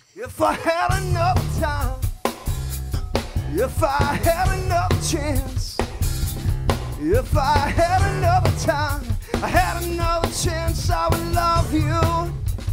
If I had enough time, if I had enough chance, if I had another time, I had another chance, I would love you.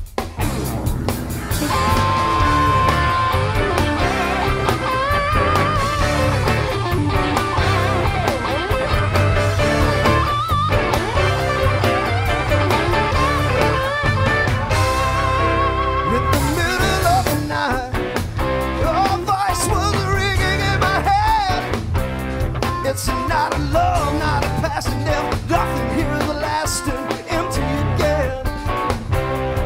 It's not a love, not a passing death. Nothing here is lasting, empty again.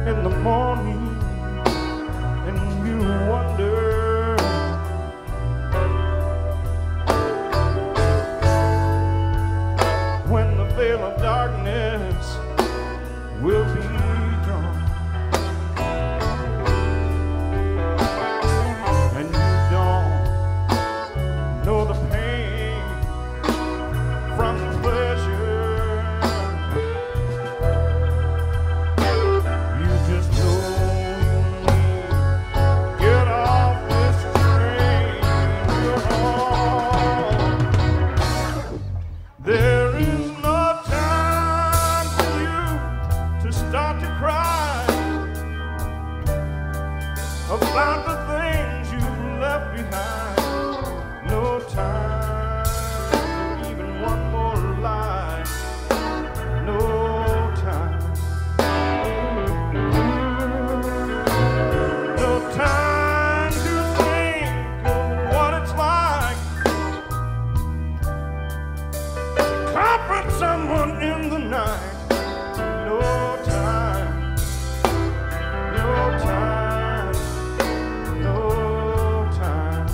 in the morning and you wonder when the veil of darkness will be drawn and you don't know the pain from the pleasure. You just know you need to get off this train you're on. There is no time for you to start to cry about the things you've left behind. No time for even one more lie. No time. No time to think of what it's like to comfort someone in the night. No time. No time. No time.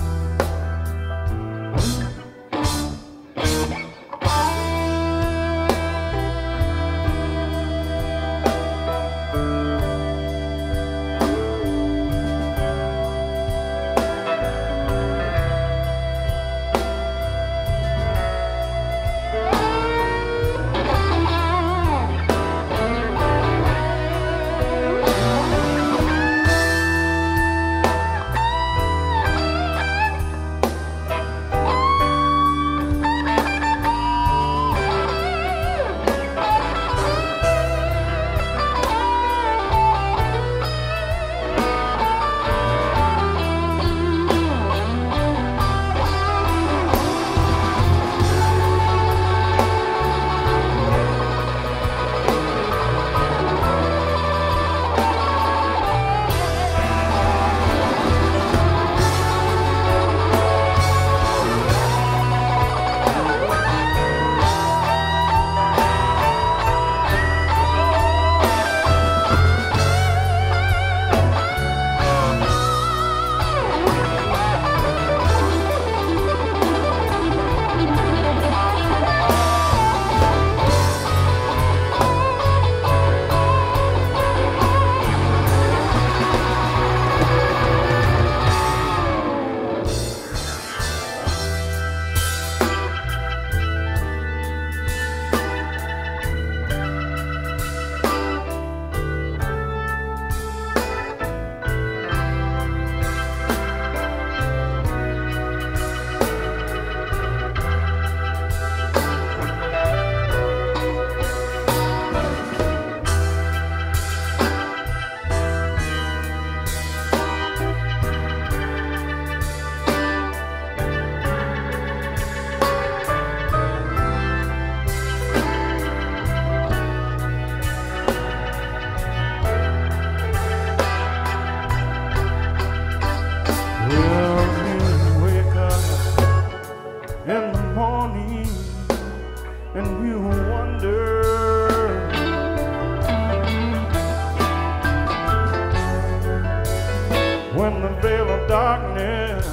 When the veil of darkness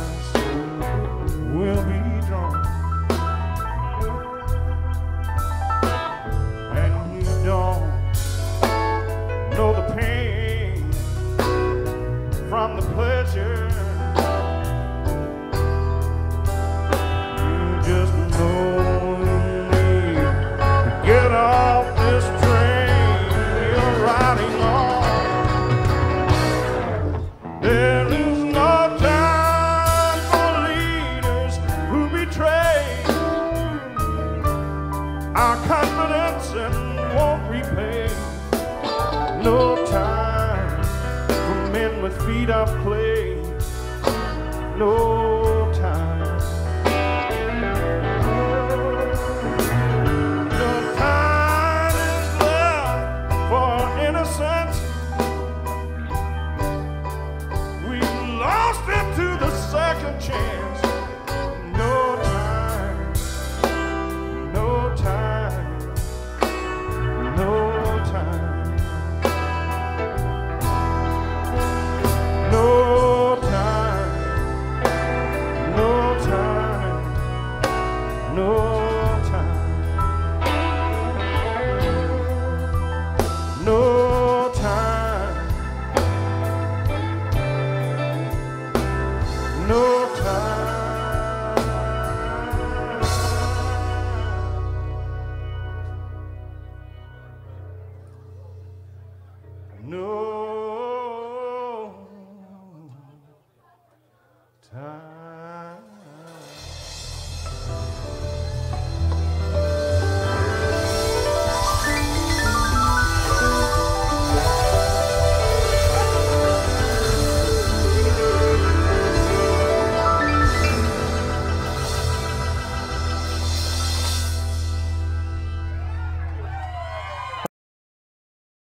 will be drawn and you don't know the pain from the pleasure. You just know you need to get off this train you're riding on. There is no time for leaders who betray our confidence and won't repay. No time for men with feet of clay. No